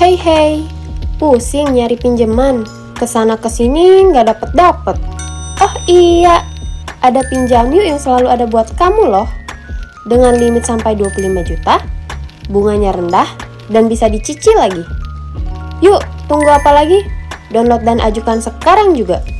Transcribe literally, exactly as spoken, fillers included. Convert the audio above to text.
Hei hei, pusing nyari pinjaman. Kesana kesini nggak dapet-dapet. Oh iya, ada Pinjamyuk yang selalu ada buat kamu loh. Dengan limit sampai dua puluh lima juta, bunganya rendah, dan bisa dicicil lagi. Yuk, tunggu apa lagi? Download dan ajukan sekarang juga.